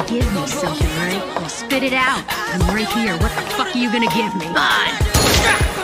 give me something, right? Well, spit it out. I'm right here. What the fuck are you gonna give me? Fine.